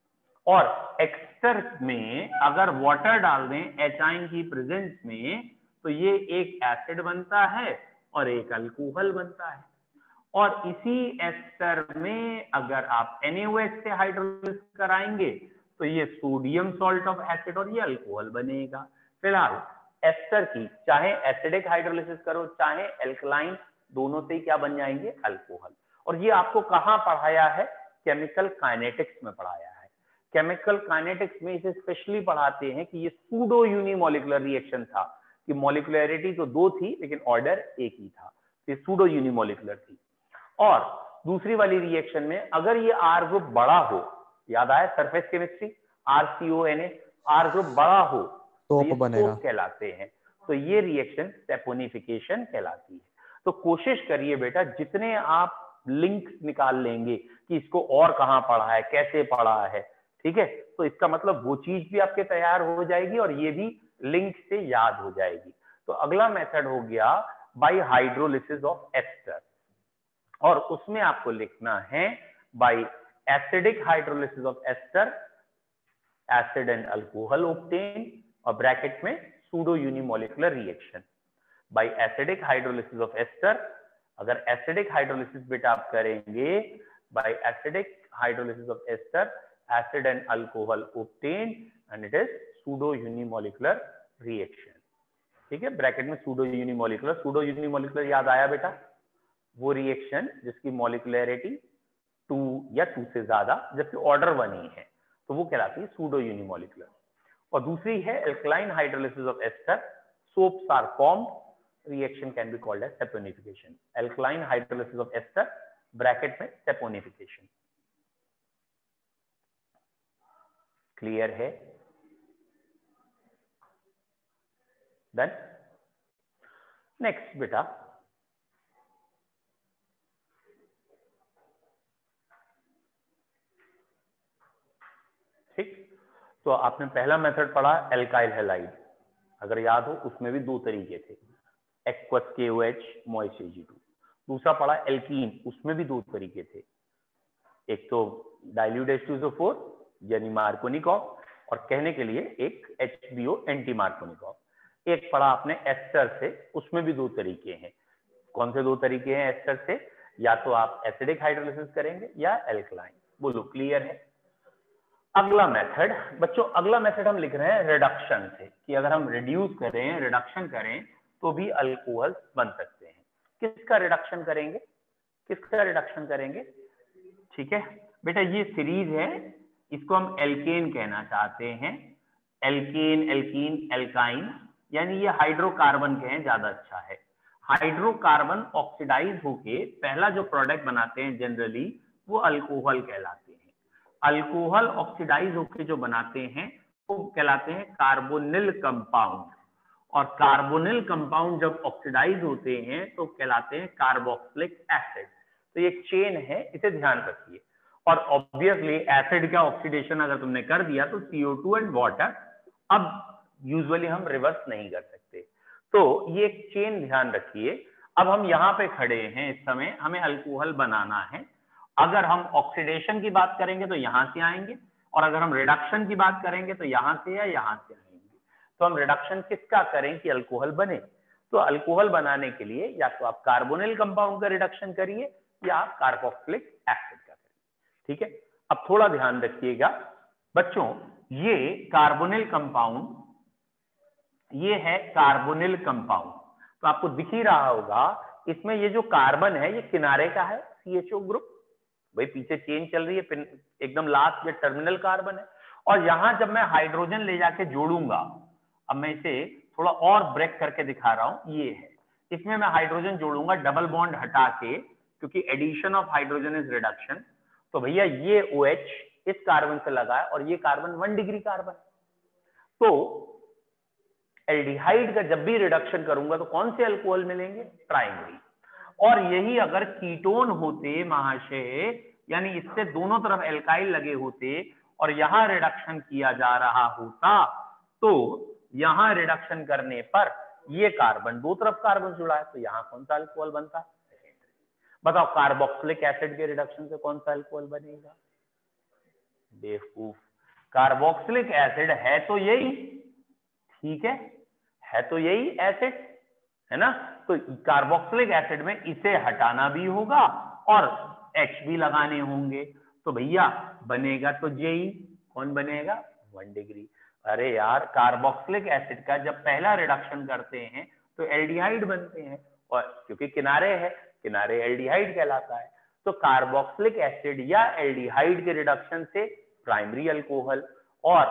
और एक्स्टर में अगर वाटर डाल दें एचाइन की प्रेजेंस में तो ये एक एसिड बनता है और एक अल्कोहल बनता है, और इसी एस्टर में अगर आप एन ए ओ एच से हाइड्रोलिसिस कराएंगे तो ये सोडियम सॉल्ट ऑफ एसिड और ये अल्कोहल बनेगा। फिलहाल एस्टर की चाहे एसिडिक हाइड्रोलिसिस करो चाहे एल्कलाइन, दोनों से ही क्या बन जाएंगे, अल्कोहल। और ये आपको कहाँ पढ़ाया है, केमिकल काइनेटिक्स में पढ़ाया है। केमिकल काइनेटिक्स में इसे स्पेशली पढ़ाते हैं कि ये सूडो यूनिमोलिकुलर रिएक्शन था, कि मॉलिक्युलरिटी तो दो थी लेकिन ऑर्डर एक ही था, ये सूडो यूनिमोलिकुलर थी। और दूसरी वाली रिएक्शन में अगर ये आर ग्रुप बड़ा हो, याद आया surface chemistry, R C O N A, R group बड़ा हो तो ये बनेगा, कहलाते हैं। तो ये रिएक्शन सैपोनिफिकेशन कहलाती है। तो कोशिश करिए बेटा जितने आप लिंक निकाल लेंगे कि इसको और कहां पढ़ा है, कैसे पढ़ा है, ठीक है, तो इसका मतलब वो चीज भी आपके तैयार हो जाएगी और ये भी लिंक से याद हो जाएगी। तो अगला मेथड हो गया बाय हाइड्रोलिसिस ऑफ एस्टर, और उसमें आपको लिखना है by acidic hydrolysis of ester acid and alcohol obtain, और ब्रैकेट में pseudo unimolecular reaction. By acidic hydrolysis of ester, अगर एसिडिक हाइड्रोलिसिस बेटा आप करेंगे, by acidic hydrolysis of ester acid and alcohol obtain and it is pseudo unimolecular reaction. ठीक है, ब्रैकेट में सूडो यूनिमोलिकुलर, सूडो यूनिमोलिकुलर याद आया बेटा, वो रिएक्शन जिसकी मॉलिक्युलरिटी टू या टू से ज्यादा जबकि ऑर्डर वन ही है, तो वो कहलाती है सूडो यूनिमोलिकुलर। और दूसरी है alkaline hydrolysis of ester, soaps are formed, reaction can be called as saponification. Alkaline hydrolysis of ester bracket में सैपोनिफिकेशन। क्लियर है? डन। नेक्स्ट बेटा, ठीक, तो आपने पहला मेथड पढ़ा एल्काइल हैलाइड, अगर याद हो उसमें भी दो तरीके थे, aqueous K O H, moist A G two. दूसरा पढ़ा एल्कीन, उसमें भी दो तरीके थे, एक तो dilute H two O four यानी मार्कोनिकॉफ, और कहने के लिए एक H B O anti Markovnikov. एक पढ़ा आपने एस्टर से, उसमें भी दो तरीके हैं। कौन से दो तरीके हैं एस्टर से? या तो आप एसिडिक हाइड्रोलिसिस करेंगे या एल्कलाइन। बोलो क्लियर है? अगला मेथड बच्चों, अगला मेथड हम लिख रहे हैं रिडक्शन से, कि अगर हम रिड्यूस करें, रिडक्शन करें तो भी अल्कोहल बन सकते हैं। किसका रिडक्शन करेंगे? किसका रिडक्शन करेंगे? ठीक है बेटा, ये सीरीज है, इसको हम एल्केन कहना चाहते हैं। एल्केन, एल्कीन, एल्काइन, यानी ये हाइड्रोकार्बन कहें ज्यादा अच्छा है। हाइड्रोकार्बन ऑक्सीडाइज होके पहला जो प्रोडक्ट बनाते हैं जनरली वो अल्कोहल कहलाते हैं। अल्कोहल ऑक्सीडाइज होके जो बनाते हैं वो कहलाते हैं कार्बोनिल कंपाउंड, और कार्बोनिल कंपाउंड जब ऑक्सीडाइज होते हैं तो कहलाते हैं कार्बोक्सिलिक एसिड। तो ये चेन है, इसे ध्यान रखिए। और ऑब्वियसली एसिड का ऑक्सीडेशन अगर तुमने कर दिया तो C O two and water, अब यूजुअली हम रिवर्स नहीं कर सकते, तो ये एक चेन ध्यान रखिए। अब हम यहाँ पे खड़े हैं, इस समय हमें अल्कोहल बनाना है। अगर हम ऑक्सीडेशन की बात करेंगे तो यहां से आएंगे, और अगर हम रिडक्शन की बात करेंगे तो यहां से या यहां से आएंगे। तो हम रिडक्शन किसका करें कि अल्कोहल बने? तो अल्कोहल बनाने के लिए या तो आप कार्बोनिल कंपाउंड का रिडक्शन करिए या आप कार्बोक्सिलिक एसिड का करिए। ठीक है, अब थोड़ा ध्यान रखिएगा बच्चों, ये कार्बोनिल कंपाउंड, ये है कार्बोनिल कंपाउंड, तो आपको दिख ही रहा होगा इसमें ये जो कार्बन है ये किनारे का है, सी एच ओ ग्रुप, भाई पीछे चेन चल रही है, एकदम लास्ट ये टर्मिनल कार्बन है। और यहां जब मैं हाइड्रोजन ले जाके जोड़ूंगा, अब मैं इसे थोड़ा और ब्रेक करके दिखा रहा हूं, ये है, इसमें मैं हाइड्रोजन जोड़ूंगा डबल बॉन्ड हटा के, क्योंकि addition of hydrogen is reduction. तो भैया ये ओ एच इस कार्बन से लगा है और ये कार्बन वन डिग्री कार्बन। तो एल्डिहाइड का जब भी रिडक्शन करूंगा तो कौन से अल्कोहल मिलेंगे? प्राइमरी। और यही अगर कीटोन होते महाशय, यानी इससे दोनों तरफ एल्काइल लगे होते और यहां रिडक्शन किया जा रहा होता, तो यहां रिडक्शन करने पर ये कार्बन, दो तरफ कार्बन जुड़ा है, तो यहां कौन सा अल्कोहल बनता है? बताओ, कार्बोक्सिलिक एसिड के रिडक्शन से कौन सा अल्कोहल बनेगा? बेवकूफ, कार्बोक्सिलिक एसिड है तो यही, ठीक है, है तो यही एसिड, है ना? तो कार्बोक्सिलिक एसिड में इसे हटाना भी होगा और H भी लगाने होंगे, तो भैया बनेगा तो जेई, कौन बनेगा? One degree. अरे यार कार्बोक्सिलिक एसिड का जब पहला रिडक्शन करते हैं तो एल्डिहाइड बनते हैं, और क्योंकि किनारे है, किनारे एल्डिहाइड कहलाता है। तो कार्बोक्सिलिक एसिड या एल्डिहाइड के रिडक्शन से प्राइमरी अल्कोहल और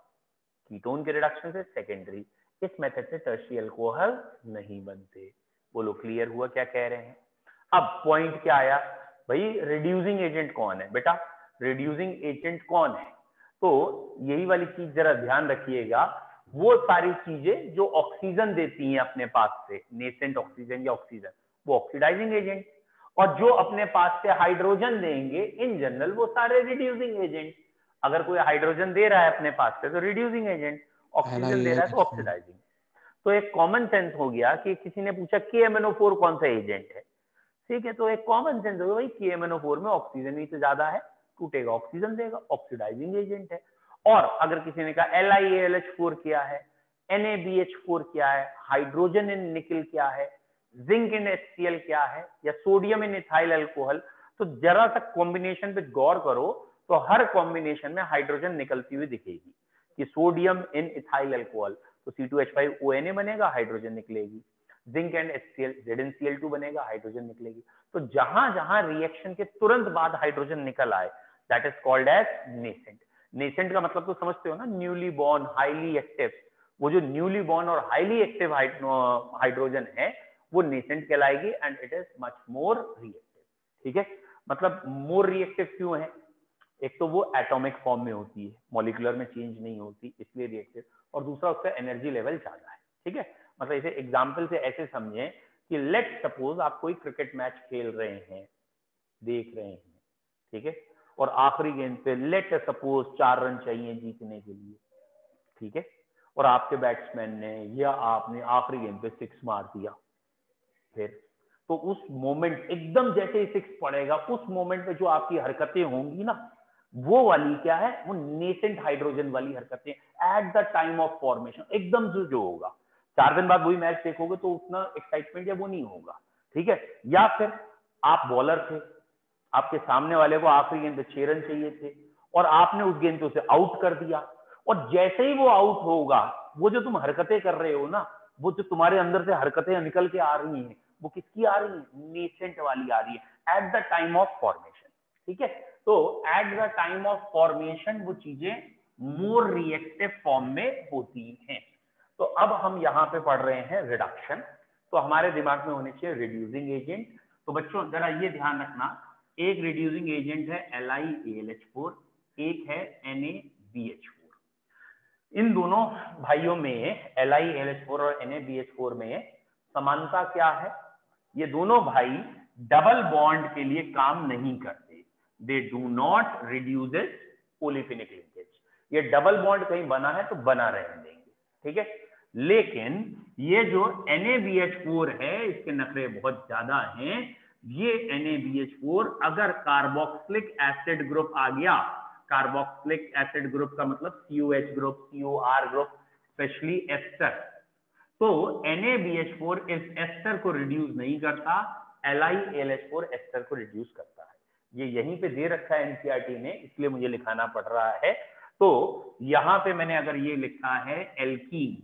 कीटोन के रिडक्शन से सेकेंडरी। इस मेथड से टर्शियरी अल्कोहल नहीं बनते। बोलो क्लियर हुआ क्या कह रहे हैं? अब पॉइंट क्या आया भाई, रिड्यूसिंग एजेंट कौन है बेटा? रिड्यूसिंग एजेंट कौन है? तो यही वाली चीज जरा ध्यान रखिएगा, वो सारी चीजें जो ऑक्सीजन देती हैं अपने पास से, नेसेंट ऑक्सीजन या ऑक्सीजन, वो ऑक्सीडाइजिंग एजेंट, और जो अपने पास से हाइड्रोजन देंगे इन जनरल वो सारे रिड्यूसिंग एजेंट। अगर कोई हाइड्रोजन दे रहा है अपने पास से तो रिड्यूसिंग एजेंट, ऑक्सीजन दे रहा है तो ऑक्सीडाइजिंग। तो एक कॉमन सेंस हो गया कि किसी ने पूछा के एम एन ओ फोर कौन सा एजेंट है, ठीक है, तो एक कॉमन सेंस हो गया भाई के एम एन ओ फोर में ऑक्सीजन ही तो ज्यादा है, टूटेगा ऑक्सीजन देगा, ऑक्सीडाइजिंग एजेंट है। और अगर किसी ने कहा L I A L H four क्या है, N A B H four क्या है, हाइड्रोजन इन निकल क्या है, zinc in H C L क्या है, या सोडियम इन इथाइल अल्कोहल, तो जरा सा कॉम्बिनेशन पे गौर करो तो हर कॉम्बिनेशन में हाइड्रोजन निकलती हुई दिखेगी। कि सोडियम इन इथाइल अल्कोहल तो C two H five O N A बनेगा, हाइड्रोजन निकलेगी। Zinc and H C L Z N C L two बनेगा, हाइड्रोजन निकलेगी। तो जहां जहां रिएक्शन के तुरंत बाद हाइड्रोजन निकल आए that is called as nascent. Nascent का मतलब तो समझते हो ना, न्यूली बॉर्न, हाईली एक्टिव। वो जो न्यूली बॉर्न और हाईली एक्टिव हाइड्रोजन है वो नेसेंट कहलाएगी and it is much more reactive. ठीक है, मतलब मोर रिएक्टिव क्यों है? एक तो वो एटॉमिक फॉर्म में होती है, मॉलिक्यूलर में चेंज नहीं होती इसलिए रिएक्टिव, और दूसरा उसका एनर्जी लेवल ज्यादा है। ठीक है, मतलब इसे एग्जांपल से ऐसे समझें कि लेट सपोज आप कोई क्रिकेट मैच खेल रहे हैं, देख रहे हैं, ठीक है, और आखिरी गेंद पे लेट सपोज चार रन चाहिए जीतने के लिए, ठीक है, और आपके बैट्समैन ने या आपने आखिरी गेंद पे सिक्स मार दिया। फिर तो उस मोमेंट एकदम जैसे ही सिक्स पड़ेगा उस मोमेंट पे जो आपकी हरकतें होंगी ना, वो वाली क्या है, वो नेसेंट हाइड्रोजन वाली हरकतें at the time of formation. एकदम जो जो होगा, चार दिन बाद वही मैच देखोगे तो उतना एक्साइटमेंट या वो नहीं होगा। ठीक है, या फिर आप बॉलर थे, आपके सामने वाले को आखिरी गेंद पे छह रन चाहिए थे और आपने उस गेंद पे उसे आउट कर दिया, और जैसे ही वो आउट होगा वो जो तुम हरकतें कर रहे हो ना, वो जो तुम्हारे अंदर से हरकतें निकल के आ रही हैं वो किसकी आ रही है? नेसेंट वाली आ रही है at the time of formation. ठीक है, तो at the time of formation वो चीजें मोर रिएक्टिव फॉर्म में होती हैं। तो अब हम यहाँ पे पढ़ रहे हैं रिडक्शन, तो हमारे दिमाग में होने चाहिए रिड्यूसिंग एजेंट। तो बच्चों जरा ये ध्यान रखना, एक रिड्यूसिंग एजेंट है L I A L H four, एक है N A B H four. इन दोनों भाइयों में L I A L H four और N A B H four में समानता क्या है? ये दोनों भाई डबल बॉन्ड के लिए काम नहीं करते, they do not reduces polyphenic linkage. ये डबल बॉन्ड कहीं बना है तो बना रहने देंगे, ठीक है, लेकिन ये जो N A B H four है इसके नखरे बहुत ज्यादा हैं। ये N A B H four अगर कार्बोक्सिलिक एसिड ग्रुप आ गया, कार्बोक्सिलिक एसिड ग्रुप का मतलब C O H group, C O R group, specially ester, तो N A B H four इस एस्टर को रिड्यूस नहीं करता, L I A L H four ester को रिड्यूस करता है। ये यहीं पे दे रखा है N C E R T ने, इसलिए मुझे लिखाना पड़ रहा है। तो यहां पे मैंने अगर ये लिखा है एल्कीन,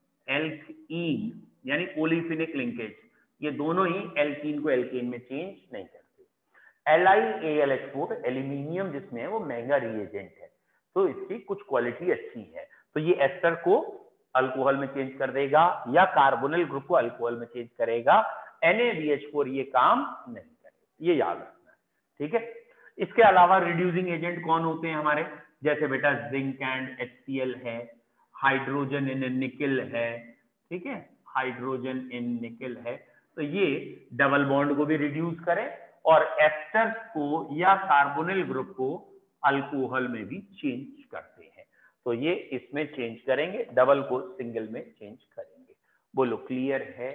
एल्कीन यानी पोलिफेनिक लिंकेज, ये दोनों ही एल्कीन को एल्केन में चेंज नहीं करते। L I A L H four aluminium जिसमें है वो महंगा रिएजेंट है, तो इसकी कुछ क्वालिटी अच्छी है, तो ये एस्टर को अल्कोहल में चेंज कर देगा या कार्बोनिल ग्रुप को अल्कोहल में चेंज करेगा। N A B H four ये काम नहीं करेगा, ये याद रखना है। ठीक है, इसके अलावा रिड्यूसिंग एजेंट कौन होते हैं हमारे? जैसे बेटा zinc and H C L है, हाइड्रोजन इन निकल है, ठीक है, हाइड्रोजन इन निकल है, तो ये डबल बॉन्ड को भी रिड्यूस करे और एस्टर को या कार्बोनिल ग्रुप को अल्कोहल में भी चेंज करते हैं। तो ये इसमें चेंज करेंगे, डबल को सिंगल में चेंज करेंगे। बोलो क्लियर है?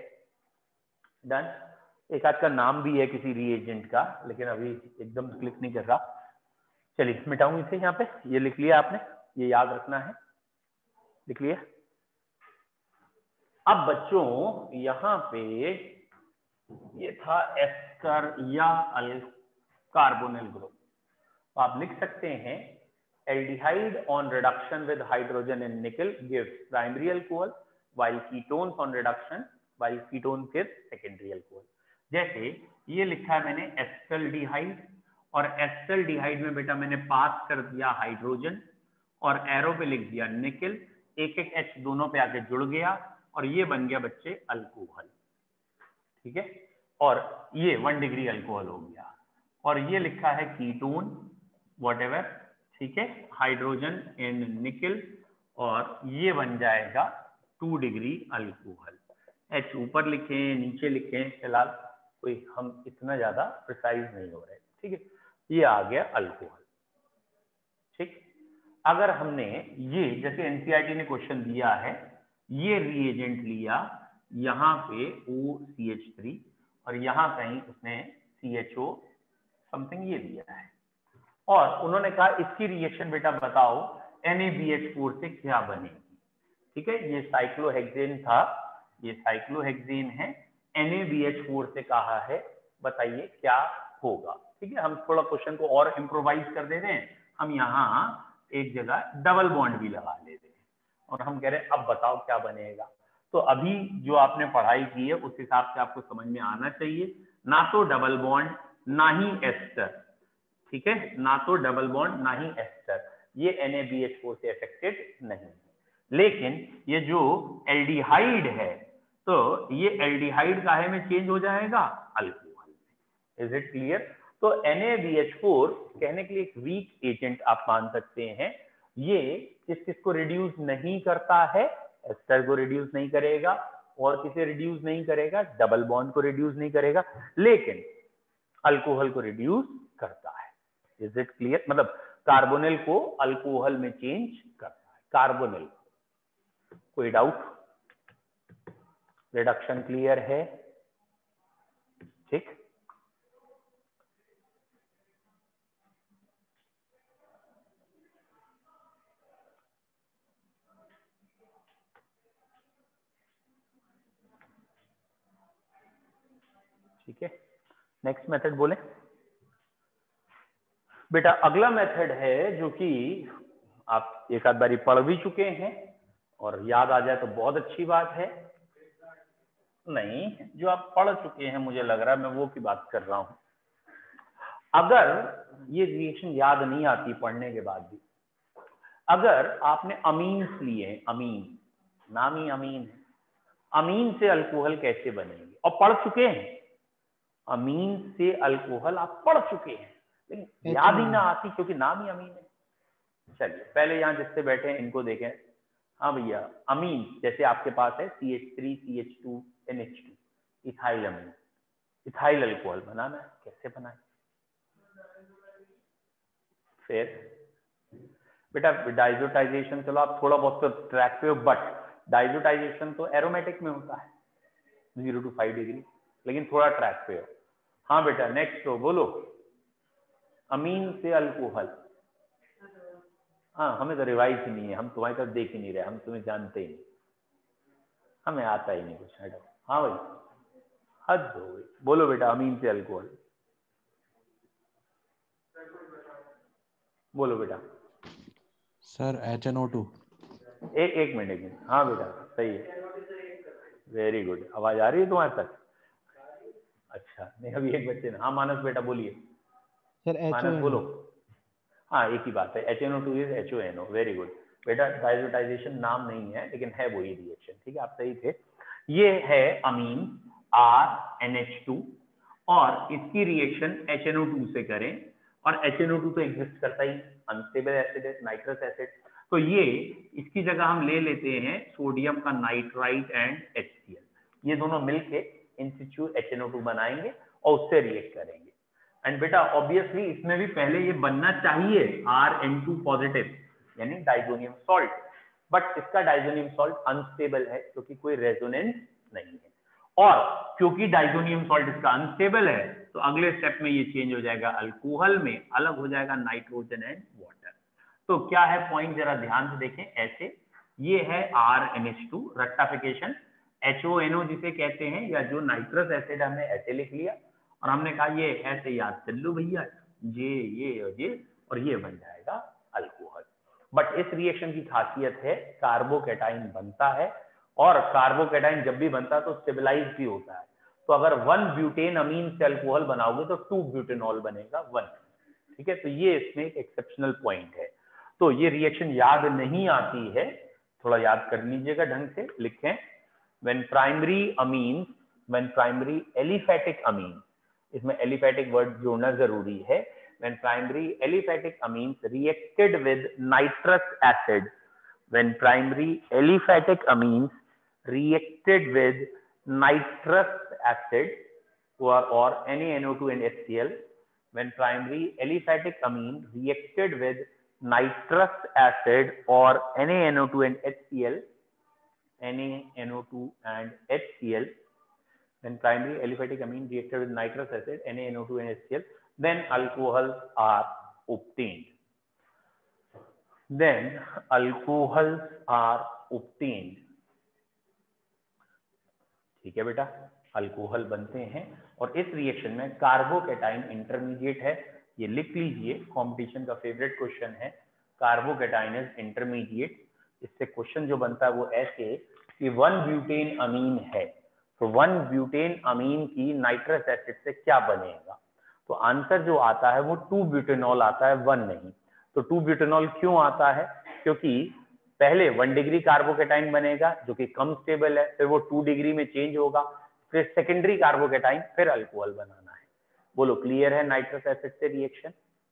डन। एक आज का नाम भी है किसी रिएजेंट का, लेकिन अभी एकदम क्लिक नहीं कर रहा। चलिए मिटाऊं इसे, यहाँ पे ये लिख लिया आपने, ये याद रखना है, लिख लिया। अब बच्चों यहाँ पे ये था एस्टर या अल कार्बोनिल ग्रुप, तो आप लिख सकते हैं aldehyde on reduction with hydrogen and nickel gives primary alcohol while ketones on reduction while ketone gives secondary alcohol. जैसे ये लिखा है मैंने एसिटाल्डिहाइड, और एसिटाल्डिहाइड में बेटा मैंने पास कर दिया हाइड्रोजन और एरो पे लिख दिया निकेल, एक एक एच दोनों पे आके जुड़ गया और ये बन गया बच्चे अल्कोहल, ठीक है। और ये वन डिग्री अल्कोहल हो गया। और ये लिखा है कीटोन व्हाटएवर, ठीक है, हाइड्रोजन एंड निकेल, और ये बन जाएगा टू डिग्री अल्कोहल। एच ऊपर लिखे नीचे लिखे, फिलहाल कोई हम इतना ज्यादा प्रिसाइज नहीं हो रहे, ठीक है। ये आ गया अल्कोहल, ठीक। अगर हमने ये जैसे एनसीईआरटी ने क्वेश्चन दिया है, ये रिएजेंट लिया, यहाँ पे ओ सी एच थ्री और यहाँ कहीं उसने सी एच ओ समथिंग ये दिया है, और उन्होंने कहा इसकी रिएक्शन बेटा बताओ N A B H four से क्या बनेगी, ठीक है। ये साइक्लोहेक्सेन था, ये साइक्लोहेक्सेन है, N A B H four से कहा है, बताइए क्या होगा, ठीक है। हम थोड़ा क्वेश्चन को और इम्प्रोवाइज कर दे रहे हैं, हम यहाँ एक जगह डबल बॉन्ड भी लगा लेते हैं और हम कह रहे हैं अब बताओ क्या बनेगा। तो अभी जो आपने पढ़ाई की है उस हिसाब से आपको समझ में आना चाहिए, ना तो डबल बॉन्ड ना ही एस्टर, ठीक है, ना तो डबल बॉन्ड ना ही एस्टर, ये N A B H four से अफेक्टेड नहीं है। लेकिन ये जो एल्डिहाइड है, तो ये एल्डिहाइड काहे में चेंज हो जाएगा, अल्कोहल में। Is it clear? तो N A B H four कहने के लिए एक वीक एजेंट आप मान सकते हैं, ये किस किस को रिड्यूस नहीं करता है, एस्टर को रिड्यूस नहीं करेगा, और किसे रिड्यूस नहीं करेगा, डबल बॉन्ड को रिड्यूस नहीं करेगा, लेकिन अल्कोहल को रिड्यूस करता है। Is it clear? मतलब कार्बोनिल को अल्कोहल में चेंज करता है, कार्बोनिल। कोई डाउट? रिडक्शन क्लियर है, ठीक। ठीक है, नेक्स्ट मेथड बोले बेटा। अगला मेथड है जो कि आप एक आध बारी पढ़ भी चुके हैं और याद आ जाए तो बहुत अच्छी बात है। नहीं, जो आप पढ़ चुके हैं मुझे लग रहा है मैं वो की बात कर रहा हूं। अगर ये रिएक्शन याद नहीं आती पढ़ने के बाद भी, अगर आपने अमीन्स लिए हैं, अमीन नाम ही अमीन है, अमीन से अल्कोहल कैसे बनेगी और पढ़ चुके हैं, अमीन से अल्कोहल आप पढ़ चुके हैं, लेकिन याद ही ना आती क्योंकि नाम ही अमीन है। चलिए पहले यहाँ जिससे बैठे हैं इनको देखें। हाँ भैया, अमीन जैसे आपके पास है C H three C H two N H two, ethyl amine, ethyl alcohol बनाना है, कैसे बनाए? फिर बेटा डाइजोटाइजेशन, चलो आप थोड़ा बहुत तो ट्रैक पे हो, बट डाइजोटाइजेशन तो एरोमेटिक में होता है जीरो टू फाइव डिग्री, लेकिन थोड़ा ट्रैक पे हो। हाँ बेटा नेक्स्ट हो, बोलो। अमीन से अल्कोहल, हाँ हमें तो रिवाइज ही नहीं है, हम तुम्हारी तरफ देख ही नहीं रहे, हम तुम्हें जानते ही नहीं, हमें आता ही नहीं कुछ। हटो, हाँ भाई हद हो गई, बोलो बेटा अमीन से अल्कोहल, बोलो बेटा। Sir H N O two. एक एक मिनट एक मिनट, हाँ बेटा सही है, वेरी गुड। आवाज आ रही है तुम्हारे तक? अच्छा नहीं, अभी एक बच्चे ने, हाँ मानस बेटा बोलिए। मानस बोलो। हाँ एक ही बात है, H N O two is H O N O, very good बेटा। डाइजोटाइजेशन नाम नहीं है लेकिन है वही रिएक्शन, ठीक है, आप सही थे। ये है amine R N H two, और इसकी reaction H N O two से करें, और एच एन ओ टू तो एग्जिस्ट करता ही, अनस्टेबल एसिड है, नाइट्रस एसिड, तो ये इसकी जगह हम ले लेते हैं सोडियम का nitrite and H C L, ये दोनों मिलके in situ H N O two बनाएंगे और उससे रिएक्ट करेंगे। एंड बेटा ऑब्वियसली इसमें भी पहले ये बनना चाहिए आर एन टू पॉजिटिव, यानी डाइजोनियम सॉल्ट, बट इसका डाइजोनियम सॉल्ट अनस्टेबल है क्योंकि कोई रेजोनेंस नहीं है, और क्योंकि डाइजोनियम सॉल्ट इसका अनस्टेबल है तो अगले स्टेप में ये चेंज हो जाएगा अल्कोहल में, अलग हो जाएगा नाइट्रोजन एंड वाटर। तो क्या है पॉइंट, जरा ध्यान से देखें। ऐसे ये है R N H two, rectification, H O N O जिसे कहते हैं, या जो नाइट्रस एसिड हमने ऐसे लिख लिया और हमने कहा ये ऐसे याद कर लो भैया, ये ये और ये और ये बन जाएगा अल्कोहल। बट इस रिएक्शन की खासियत है कार्बोकैटाइन बनता है, और कार्बोकैटाइन जब भी बनता है तो स्टेबलाइज भी होता है। तो अगर वन ब्यूटेन अमीन से अल्कोहल बनाओगे तो टू ब्यूटेनॉल बनेगा वन। ठीक है, तो ये इसमें एक एक्सेप्शनल पॉइंट है। तो ये रिएक्शन याद नहीं आती है, थोड़ा याद कर लीजिएगा ढंग से, लिखें when primary amine, when primary aliphatic amine, इसमें एलिफैटिक वर्ड जोड़ना जरूरी है। When primary aliphatic amines reacted with nitrous acid, when primary aliphatic amines reacted with nitrous acid or, or N a N O two and H C l, when primary aliphatic amine reacted with nitrous acid or N a N O two and H C l, N a N O two and H C l, when primary aliphatic amine reacted with nitrous acid, N a N O two and H C l, then alcohols are obtained. Then alcohols are obtained. ठीक है बेटा, अल्कोहल बनते हैं और इस रिएक्शन में कार्बोकैटाइन इंटरमीडिएट है, ये लिख लीजिए, कंपटीशन का फेवरेट क्वेश्चन है, कार्बोकैटाइन इज इंटरमीडिएट। इससे क्वेश्चन जो बनता है वो ऐसे कि वन ब्यूटेन अमीन है, तो वन ब्यूटेन अमीन की नाइट्रस एसिड से क्या बनेगा, तो आंसर जो आता है वो टू ब्यूटेनॉल आता है, वन नहीं। तो टू ब्यूटेनॉल क्यों आता है, क्योंकि पहले वन डिग्री कार्बोकैटाइन बनेगा जो कि कम स्टेबल है, फिर वो टू डिग्री में चेंज होगा, फिर सेकेंडरी कार्बोकैटाइन, फिर अल्कोहल बनाना है। बोलो क्लियर है नाइट्रस एसिड से रिएक्शन?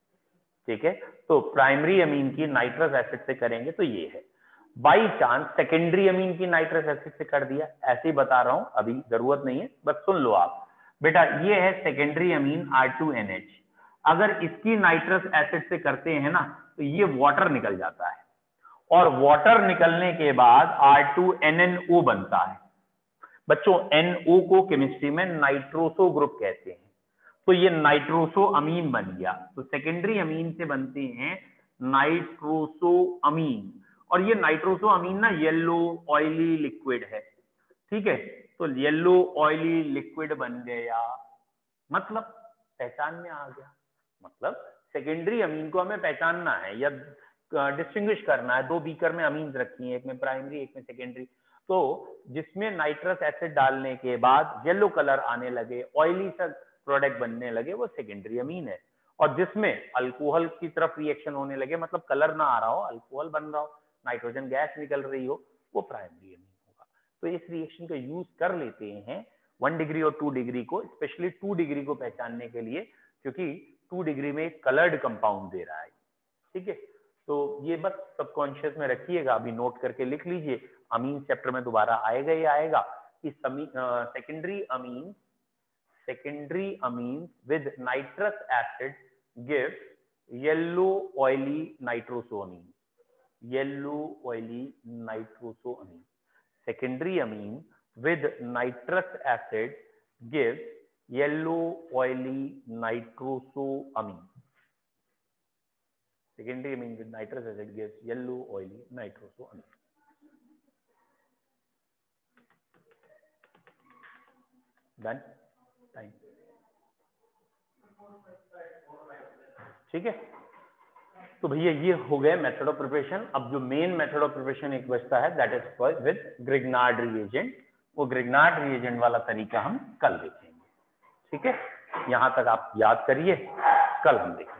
ठीक है, तो प्राइमरी अमीन की नाइट्रस एसिड से करेंगे तो ये है। बाई चांस सेकेंडरी अमीन की नाइट्रस एसिड से कर दिया, ऐसे ही बता रहा हूं, अभी जरूरत नहीं है, बस सुन लो आप बेटा। ये है secondary amine R two N H, अगर इसकी नाइट्रस एसिड से करते हैं ना तो ये वाटर निकल जाता है, और वाटर निकलने के बाद R two N N O बनता है। बच्चों एन ओ को केमिस्ट्री में नाइट्रोसो ग्रुप कहते हैं, तो ये नाइट्रोसो अमीन बन गया। तो सेकेंडरी अमीन से बनते हैं नाइट्रोसो अमीन, और ये नाइट्रोसो अमीन ना येलो ऑयली लिक्विड है। ठीक है, तो येलो ऑयली लिक्विड बन गया, मतलब पहचान में आ गया। मतलब सेकेंडरी अमीन को हमें पहचानना है या डिस्टिंग्विश करना है। दो बीकर में अमीन्स रखी हैं, एक में प्राइमरी एक में सेकेंडरी, तो जिसमें नाइट्रस एसिड डालने के बाद येलो कलर आने लगे, ऑयली सा प्रोडक्ट बनने लगे, वो सेकेंडरी अमीन है। और जिसमें अल्कोहल की तरफ रिएक्शन होने लगे, मतलब कलर ना आ रहा हो, अल्कोहल बन रहा हो, नाइट्रोजन गैस निकल रही हो, वो प्राइमरी अमीन होगा। तो इस रिएक्शन का यूज कर लेते हैं वन डिग्री और टू डिग्री को, स्पेशली टू डिग्री को पहचानने के लिए, क्योंकि टू डिग्री में एक कलर्ड कंपाउंड दे रहा है। ठीक है, तो ये बस सबकॉन्शियस में रखिएगा, अभी नोट करके लिख लीजिए, अमीन चैप्टर में दोबारा आएगा ही आएगा कि secondary amine secondary amine with nitrous acid gives yellow oily nitrosoamine, yellow oily nitrosoamine. Secondary amine with nitrous acid gives yellow oily nitrosoamine. Secondary amine with nitrous acid gives yellow oily nitrosoamine. Done? Time. ठीक है, तो भैया ये हो गए मेथड ऑफ प्रिपरेशन। अब जो मेन मेथड ऑफ प्रिपरेशन एक बचता है, that is with Grignard reagent. वो ग्रिग्नार्ड रिएजेंट वाला तरीका हम कल देखेंगे। ठीक है, यहां तक आप याद करिए, कल हम देखेंगे।